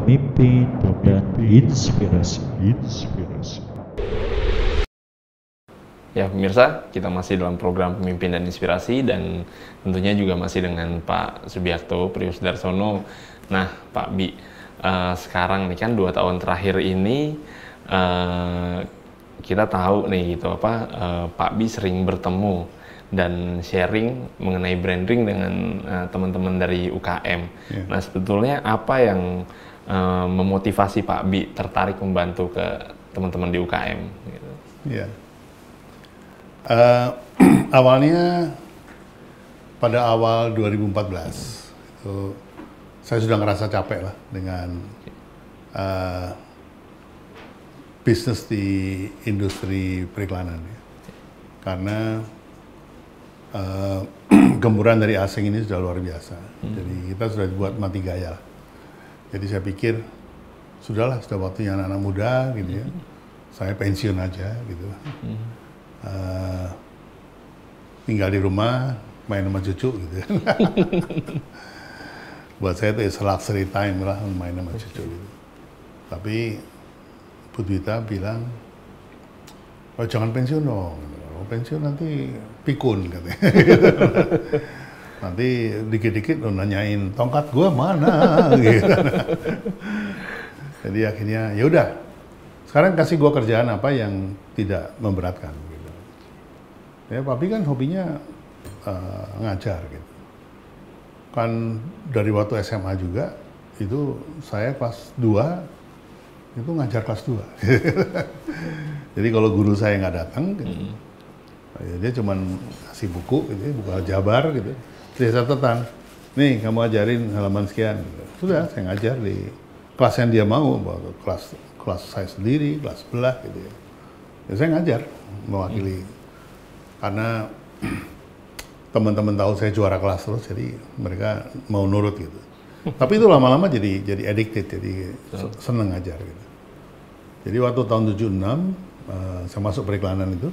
Pemimpin dan Inspirasi. Ya pemirsa, kita masih dalam program Pemimpin dan Inspirasi dan tentunya juga masih dengan Pak Subiakto Priyosudarsono. Nah Pak Bi, sekarang nih kan 2 tahun terakhir ini kita tahu nih gitu Pak Bi sering bertemu dan sharing mengenai branding dengan teman-teman dari UKM. Yeah. Nah sebetulnya apa yang memotivasi Pak Bi tertarik membantu ke teman-teman di UKM? Gitu. Yeah. Awalnya pada awal 2014 itu saya sudah ngerasa capek lah dengan bisnis di industri periklanan ya. Karena gempuran dari asing ini sudah luar biasa. Jadi kita sudah dibuat mati gaya. Jadi saya pikir sudahlah, sudah waktunya anak-anak muda gitu ya. Saya pensiun aja gitu. Tinggal di rumah, main sama cucu gitu. Buat saya itu luxury time lah, main sama cucu gitu. Tapi Bu Dwita bilang, oh jangan pensiun dong, oh, pensiun nanti pikun katanya. Nanti dikit-dikit lo nanyain tongkat gua mana gitu. Jadi akhirnya ya udah, sekarang kasih gua kerjaan apa yang tidak memberatkan. Ya, Papi kan hobinya ngajar gitu. Kan dari waktu SMA juga, itu saya kelas 2, itu ngajar kelas 2. Jadi kalau guru saya nggak datang, gitu, ya dia cuma kasih buku, gitu, buku aljabar gitu. Terus catatan, nih kamu ajarin halaman sekian. Gitu. Sudah, saya ngajar di kelas yang dia mau, kelas saya sendiri, kelas sebelah gitu ya. Ya saya ngajar, mewakili. Karena teman-teman tahu saya juara kelas terus, jadi mereka mau nurut gitu. Tapi itu lama-lama jadi addicted, jadi seneng ngajar gitu. Jadi waktu tahun 76 saya masuk periklanan itu,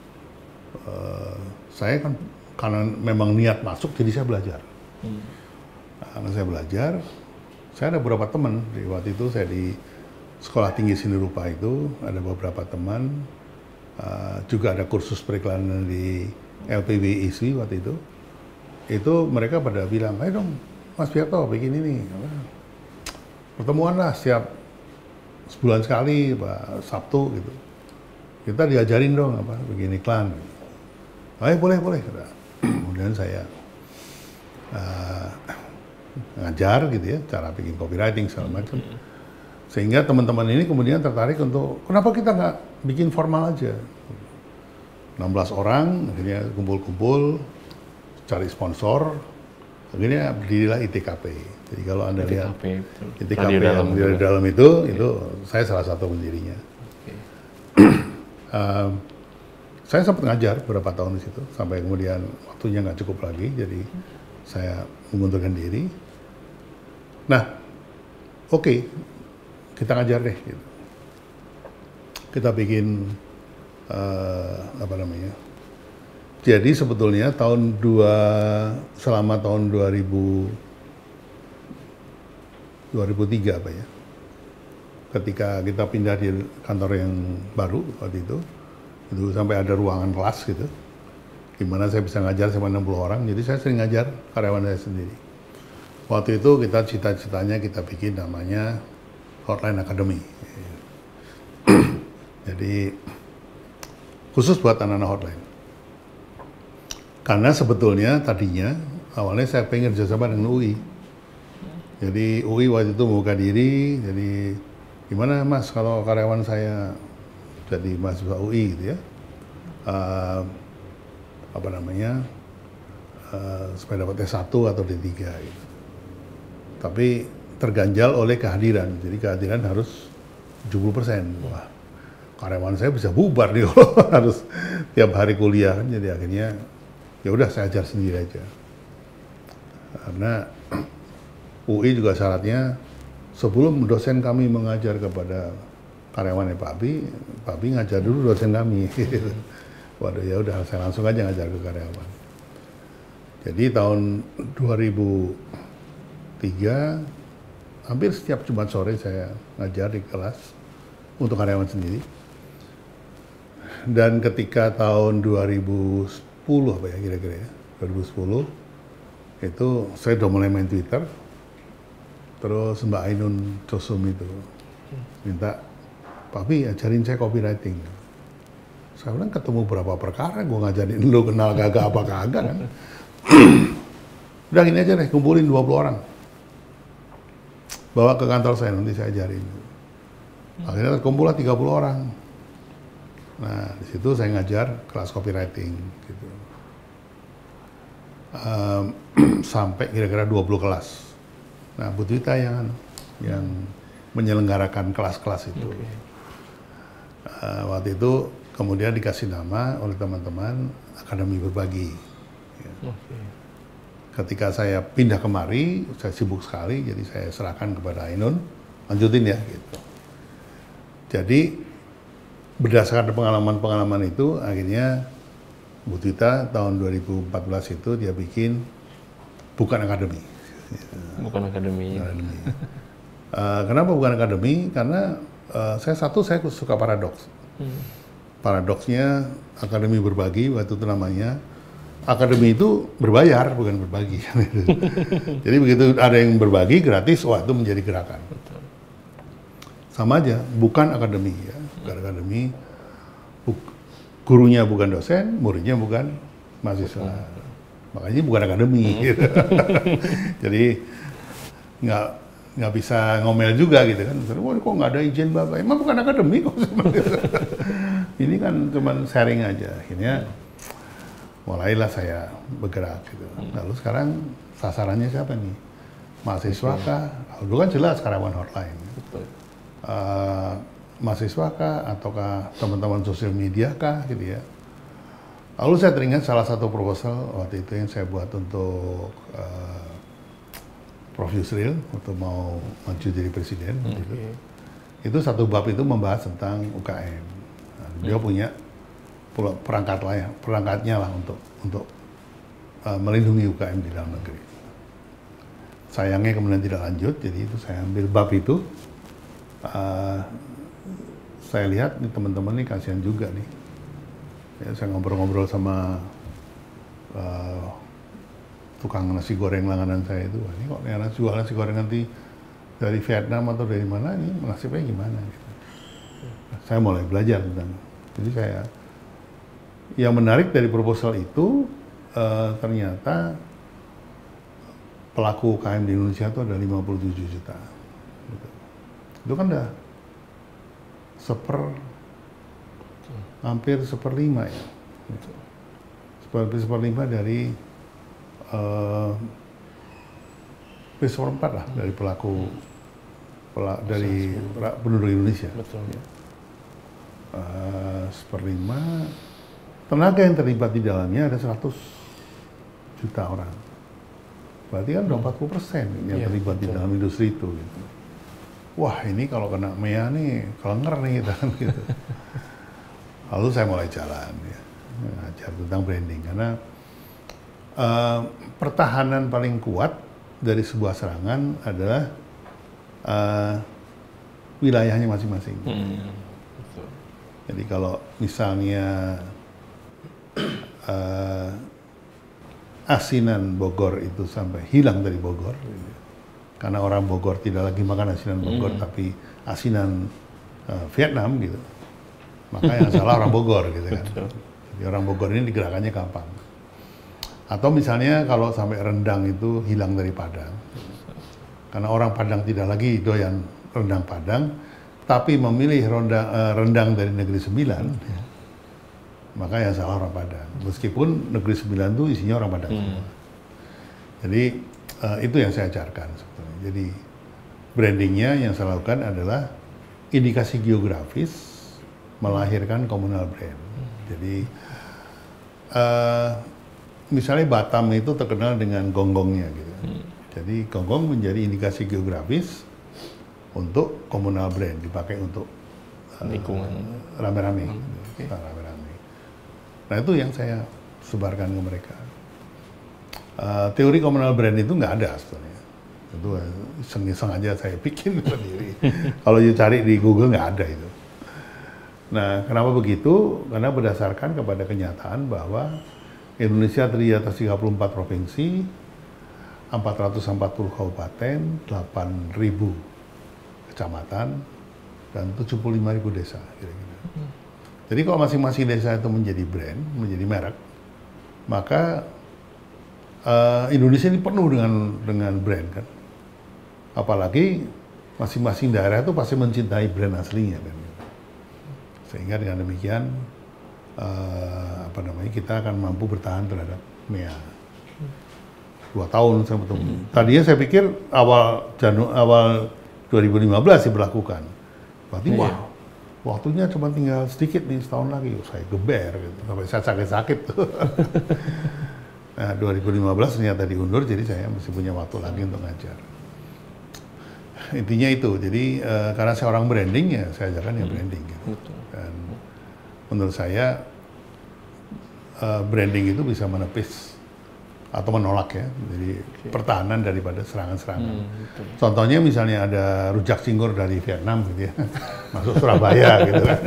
saya kan karena memang niat masuk, jadi saya belajar. Karena saya belajar, saya ada beberapa teman. Di waktu itu saya di Sekolah Tinggi Seni Rupa itu ada beberapa teman. Juga ada kursus periklanan di LPW ISWI waktu itu mereka pada bilang, ayo dong Mas Biakto bikin ini, pertemuan lah setiap sebulan sekali, Pak Sabtu gitu, kita diajarin dong bikin iklan. Ayo boleh. Kemudian saya ngajar gitu ya, cara bikin copywriting segala macam. Sehingga teman-teman ini kemudian tertarik untuk, kenapa kita nggak bikin formal aja? 16 orang, akhirnya kumpul-kumpul, cari sponsor, akhirnya berdirilah ITKP. Jadi kalau Anda lihat ITKP yang di dalam itu saya salah satu pendirinya. Okay. Saya sempat ngajar beberapa tahun di situ, sampai kemudian waktunya nggak cukup lagi, jadi saya mengundurkan diri. Nah, oke. Kita ngajar deh, gitu. Kita bikin Jadi sebetulnya selama tahun 2003 ketika kita pindah di kantor yang baru waktu itu sampai ada ruangan kelas gitu, gimana saya bisa ngajar sama 60 orang. Jadi saya sering ngajar karyawan saya sendiri. Waktu itu kita cita-citanya kita bikin namanya Hotline Academy. Jadi khusus buat anak-anak hotline. Karena sebetulnya tadinya awalnya saya pengen kerjasama dengan UI. Jadi UI waktu itu membuka diri, jadi gimana Mas kalau karyawan saya jadi mahasiswa UI gitu ya, supaya dapat S1 atau D3 gitu. Tapi terganjal oleh kehadiran, jadi kehadiran harus 70%. Wah, karyawan saya bisa bubar nih kalau harus tiap hari kuliah kan. Jadi akhirnya ya udah saya ajar sendiri aja. Karena UI juga syaratnya sebelum dosen kami mengajar kepada karyawannya Pak Bi ngajar dulu dosen kami. Waduh ya udah saya langsung aja ngajar ke karyawan. Jadi tahun 2003 hampir setiap Jumat sore saya ngajar di kelas untuk karyawan sendiri. Dan ketika tahun 2010 apa ya kira-kira ya, 2010 itu saya udah mulai main Twitter. Terus Mbak Ainun Cosum itu minta, Pak Pi ajarin saya copywriting. Saya bilang ketemu berapa perkara, gue ngajarin lu kenal kagak apa kagak kan. Udah gini aja deh, kumpulin 20 orang. Bawa ke kantor saya, nanti saya ajarin. Akhirnya terkumpullah 30 orang. Nah, di situ saya ngajar kelas copywriting gitu. Sampai kira-kira 20 kelas. Nah, Bu Twita yang menyelenggarakan kelas-kelas itu. Waktu itu kemudian dikasih nama oleh teman-teman Akademi Berbagi. Ya. Ketika saya pindah kemari, saya sibuk sekali, jadi saya serahkan kepada Ainun, lanjutin ya gitu. Jadi berdasarkan pengalaman-pengalaman itu, akhirnya Bu Twita tahun 2014 itu dia bikin Bukan Akademi. Bukan Akademi. Kenapa Bukan Akademi? Karena saya suka paradoks. Paradoksnya Akademi Berbagi waktu itu namanya. Akademi itu berbayar, bukan berbagi. Jadi begitu ada yang berbagi gratis, wah itu menjadi gerakan. Sama aja, bukan akademi ya, bukan akademi. Gurunya bukan dosen, muridnya bukan mahasiswa. Makanya bukan akademi. Gitu. Jadi nggak bisa ngomel juga gitu kan. Wah kok nggak ada izin Bapak? Emang bukan akademi kok. Ini kan cuma sharing aja. Akhirnya mulailah saya bergerak gitu. Lalu sekarang sasarannya siapa nih? Mahasiswa kah? Dulu kan jelas karyawan hotline. Mahasiswa kah? Ataukah teman-teman sosial media kah? Gitu ya. Lalu saya teringat salah satu proposal waktu itu yang saya buat untuk Prof. Yusril untuk mau maju jadi presiden. Gitu. Itu satu bab itu membahas tentang UKM. Nah, dia punya perangkatnya lah untuk melindungi UKM di dalam negeri. Sayangnya kemudian tidak lanjut, jadi itu saya ambil bab itu. Saya lihat nih teman-teman nih kasihan juga nih. Ya, saya ngobrol-ngobrol sama tukang nasi goreng langganan saya itu. Wah, ini kok jual nasi goreng nanti dari Vietnam atau dari mana, ini nasibnya gimana? Gitu. Saya mulai belajar tentang. Jadi yang menarik dari proposal itu ternyata pelaku UKM di Indonesia itu ada 57 juta. Gitu. Itu kan udah hampir seperlima ya. Gitu. Seperlima dari seperempat lah dari dari penduduk Indonesia. Betul. Ya. Seperlima. Tenaga yang terlibat di dalamnya ada 100 juta orang. Berarti kan udah 40% yang terlibat di dalam industri itu. Gitu. Wah ini kalau kena MEA nih, kelenger nih gitu. Lalu saya mulai jalan ya, ngajar tentang branding. Karena pertahanan paling kuat dari sebuah serangan adalah wilayahnya masing-masing. Jadi kalau misalnya asinan Bogor itu sampai hilang dari Bogor, karena orang Bogor tidak lagi makan asinan Bogor tapi asinan Vietnam gitu, maka yang salah orang Bogor gitu kan. Jadi orang Bogor ini digerakannya gampang. Atau misalnya kalau sampai rendang itu hilang dari Padang, karena orang Padang tidak lagi doyan rendang Padang, tapi memilih rendang dari Negeri Sembilan, maka yang salah orang Padang. Meskipun Negeri Sembilan itu isinya orang Padang semua. Jadi itu yang saya ajarkan sebetulnya. Jadi brandingnya yang saya lakukan adalah indikasi geografis melahirkan communal brand. Jadi misalnya Batam itu terkenal dengan gonggongnya gitu. Jadi gonggong menjadi indikasi geografis untuk communal brand, dipakai untuk lingkungan rame-rame. Nah itu yang saya sebarkan ke mereka. Teori communal brand itu nggak ada sebetulnya. Itu iseng-iseng aja saya bikin sendiri. Kalau you cari di Google nggak ada itu. Nah, kenapa begitu? Karena berdasarkan kepada kenyataan bahwa Indonesia terdiri atas 34 provinsi, 440 kabupaten, 8.000 kecamatan, dan 75.000 desa. Kira-kira. Jadi kalau masing-masing desa itu menjadi brand, menjadi merek, maka Indonesia ini penuh dengan brand kan. Apalagi masing-masing daerah itu pasti mencintai brand aslinya kan. Sehingga dengan demikian kita akan mampu bertahan terhadap MEA 2 tahun saya betul. Tadinya saya pikir awal 2015 diberlakukan. Berarti wah, waktunya cuma tinggal sedikit nih, setahun lagi. Saya geber gitu. Sampai saya sakit-sakit tuh. Nah, 2015 ternyata diundur, jadi saya masih punya waktu lagi untuk ngajar. Intinya itu, jadi karena saya orang branding ya, saya ajarkan ya branding. Gitu. Dan menurut saya branding itu bisa menepis atau menolak ya, jadi pertahanan daripada serangan-serangan. Contohnya misalnya ada rujak cingur dari Vietnam gitu ya, masuk Surabaya gitu kan.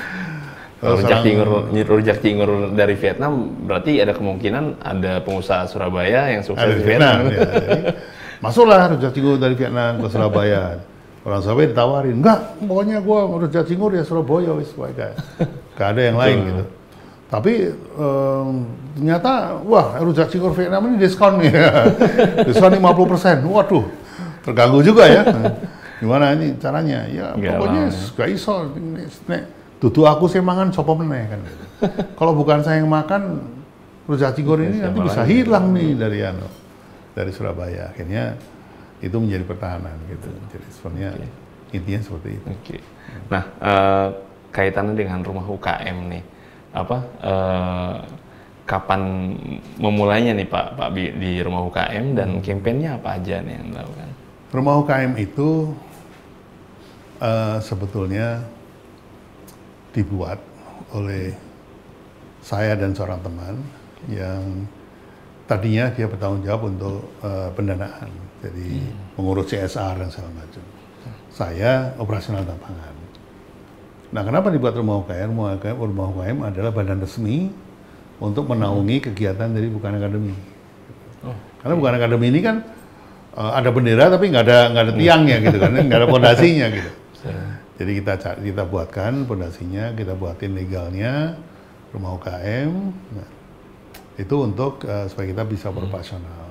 Rujak cingur dari Vietnam, berarti ada kemungkinan ada pengusaha Surabaya yang sukses di Vietnam. Ya, jadi, masuklah rujak cingur dari Vietnam ke Surabaya. Orang Surabaya ditawarin, enggak, pokoknya gua rujak cingur ya Surabaya, wis gak ada yang lain gitu. Tapi ternyata, wah rujak cingur Vietnam ini diskon nih, diskon 50%. Waduh, terganggu juga ya. Gimana ini caranya? Ya pokoknya gak iso. Dudu aku sih mangan sopo meneh kan. Kalau bukan saya yang makan, rujak cingur ini nanti bisa hilang nih dari Surabaya. Akhirnya itu menjadi pertahanan gitu. Jadi sebenarnya intinya seperti itu. Nah, kaitannya dengan rumah UKM nih, kapan memulainya nih Pak Bi di rumah UKM dan kampanyenya apa aja nih yang dilakukan? Rumah UKM itu sebetulnya dibuat oleh saya dan seorang teman yang tadinya dia bertanggung jawab untuk pendanaan, jadi mengurus CSR dan segala macam. Saya operasional lapangan. Nah, kenapa dibuat rumah UKM? Rumah UKM adalah badan resmi untuk menaungi kegiatan dari Bukan Akademi. Karena Bukan Akademi ini kan ada bendera tapi nggak ada tiangnya gitu kan, nggak ada fondasinya gitu. Jadi kita buatkan fondasinya, kita buatin legalnya rumah UKM. Nah, itu untuk supaya kita bisa operasional.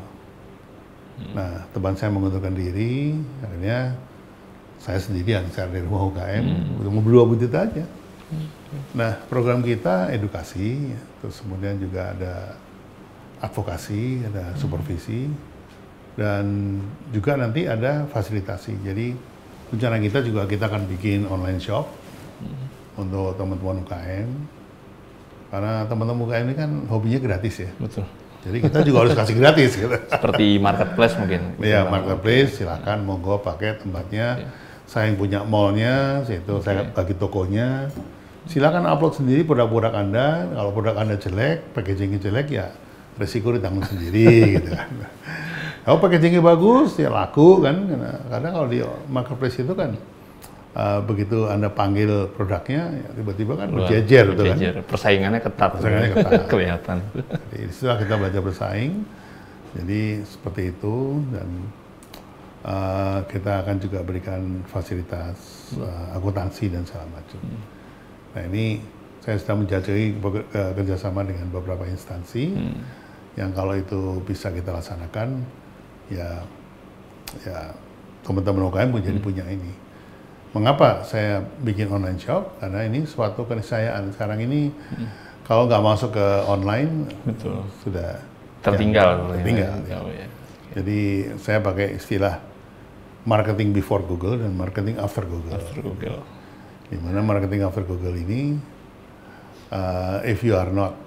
Nah, teman saya mengundurkan diri, akhirnya saya sendirian cari rumah UKM, cuma berdua begitu aja. Nah, program kita edukasi, terus kemudian juga ada advokasi, ada supervisi, dan juga nanti ada fasilitasi. Jadi rencana kita juga kita akan bikin online shop untuk teman-teman UKM, karena teman-teman UKM ini kan hobinya gratis ya. Betul. Jadi kita juga harus kasih gratis gitu. Seperti marketplace mungkin. Iya, marketplace, silakan monggo pakai tempatnya. Saya yang punya mallnya, situ saya bagi tokonya. Silakan upload sendiri produk-produk Anda. Kalau produk Anda jelek, packagingnya jelek ya resiko ditanggung sendiri gitu kan. Kalau packagingnya bagus, ya laku kan. Karena kalau di marketplace itu kan begitu Anda panggil produknya, ya tiba-tiba kan berjejer gitu kan. Persaingannya ketat. Persaingannya ketat. Kelihatan. Jadi setelah kita belajar bersaing, jadi seperti itu, dan kita akan juga berikan fasilitas akuntansi dan segala macam. Nah, ini saya sedang menjajahi kerjasama dengan beberapa instansi yang kalau itu bisa kita laksanakan, ya teman-teman UKM menjadi punya ini. Mengapa saya bikin online shop? Karena ini suatu keniscayaan. Sekarang ini kalau nggak masuk ke online, sudah tertinggal. Ya. Jadi saya pakai istilah marketing before Google dan marketing after Google. Di mana marketing after Google ini, if you are not,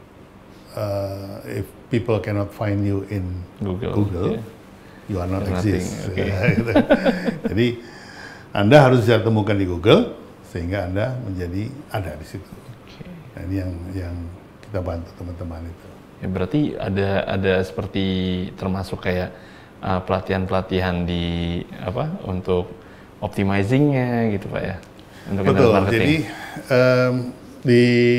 if people cannot find you in Google, you are not exist. Gitu. Jadi Anda harus bisa temukan di Google sehingga Anda menjadi ada di situ. Nah, ini yang kita bantu teman-teman itu. Ya, berarti ada seperti termasuk kayak pelatihan-pelatihan di untuk optimizingnya gitu Pak ya, untuk Betul. internet marketing. Jadi di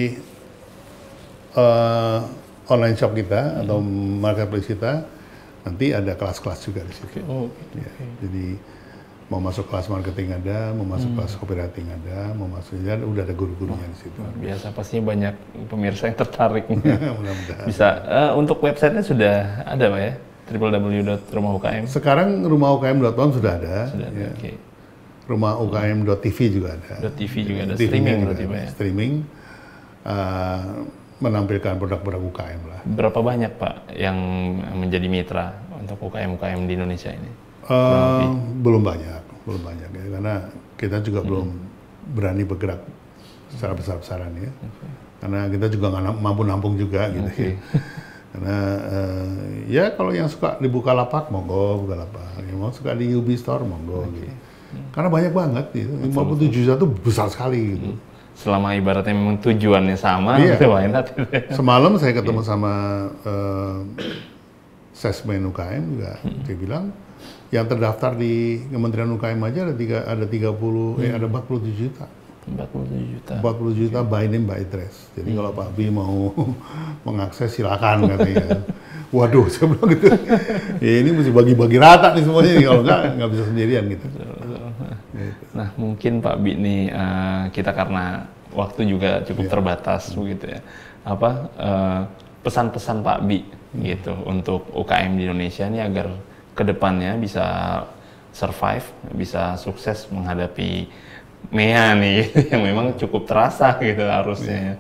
online shop kita atau marketplace kita nanti ada kelas-kelas juga di situ. Oh, Ya, jadi mau masuk kelas marketing ada, mau masuk kelas copywriting ada, mau masuk udah ada guru-gurunya di situ. biasa pastinya banyak pemirsa yang tertarik. Mudah-mudahan. Bisa untuk websitenya sudah ada Pak ya, www.rumahukm. Sekarang rumahukm.com sudah ada. Sudah ada, Ya. oke. Rumahukm.tv juga ada. .tv juga ada, TV-nya streaming juga berarti ada. Pak ya. Streaming menampilkan produk-produk UKM lah. Berapa banyak Pak yang menjadi mitra untuk UKM-UKM di Indonesia ini? Belum banyak ya, karena kita juga belum berani bergerak secara besar-besaran ya, karena kita juga nggak mampu nampung juga gitu ya. Karena ya kalau yang suka di Bukalapak monggo Bukalapak, yang mau suka di UB Store monggo gitu. Karena banyak banget gitu, 57 juta itu besar sekali gitu. Selama ibaratnya memang tujuannya sama, Iya. itu why not? Semalam saya ketemu sama Sesmen UKM juga, dia bilang yang terdaftar di Kementerian UKM aja ada 47 juta. 47 juta. 40 juta by name by address. Jadi kalau Pak Bi mau mengakses silakan katanya. Waduh, saya bilang gitu. Ya ini mesti bagi-bagi rata nih semuanya, kalau nggak bisa sendirian gitu. Nah mungkin Pak Bi nih kita karena waktu juga cukup terbatas begitu ya. Pesan-pesan Pak Bi gitu untuk UKM di Indonesia ini agar kedepannya bisa survive, bisa sukses menghadapi MEA nih yang memang cukup terasa gitu harusnya.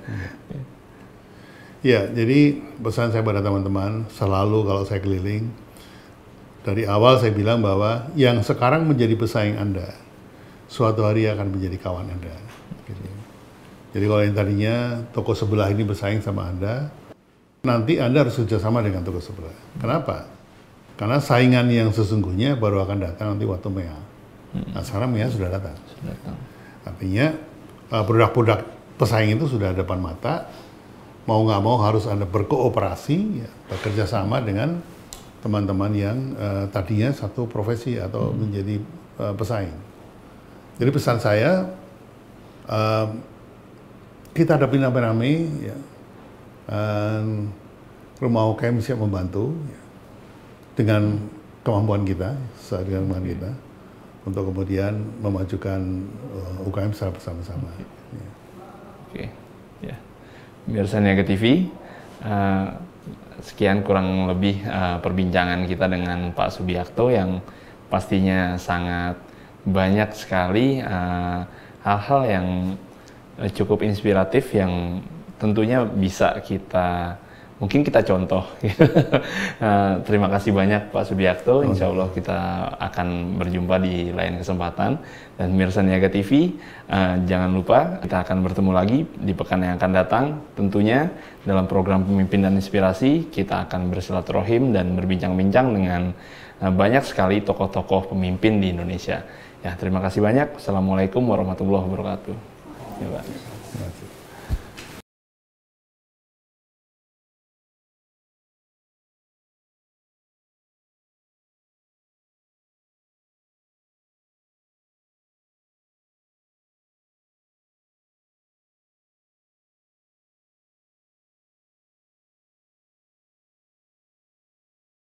Ya, jadi pesan saya pada teman-teman selalu kalau saya keliling, dari awal saya bilang bahwa yang sekarang menjadi pesaing Anda, suatu hari akan menjadi kawan Anda. Gitu. Jadi kalau yang tadinya toko sebelah ini bersaing sama Anda, nanti Anda harus kerjasama dengan toko sebelah. Kenapa? Karena saingan yang sesungguhnya baru akan datang nanti waktu MEA. Nah sekarang MEA sudah datang. Artinya produk-produk pesaing itu sudah ada depan mata. Mau nggak mau harus Anda berkooperasi, ya, bekerja sama dengan teman-teman yang tadinya satu profesi atau menjadi pesaing. Jadi pesan saya, kita hadapin rame-rame, ya, Rumah UKM siap membantu ya, dengan kemampuan kita, sesuai dengan kemampuan kita, untuk kemudian memajukan UKM secara bersama-sama. Ya. Oke, ya. Pemirsa Niaga TV, sekian kurang lebih perbincangan kita dengan Pak Subiakto yang pastinya sangat banyak sekali hal-hal yang cukup inspiratif yang tentunya bisa mungkin kita contoh. Terima kasih banyak Pak Subiakto. Insya Allah kita akan berjumpa di lain kesempatan. Dan pemirsa Niaga TV, jangan lupa kita akan bertemu lagi di pekan yang akan datang. Tentunya dalam program Pemimpin dan Inspirasi kita akan bersilaturahim dan berbincang-bincang dengan banyak sekali tokoh-tokoh pemimpin di Indonesia. Ya, terima kasih banyak. Assalamualaikum warahmatullahi wabarakatuh. Ya, Pak. Terima kasih.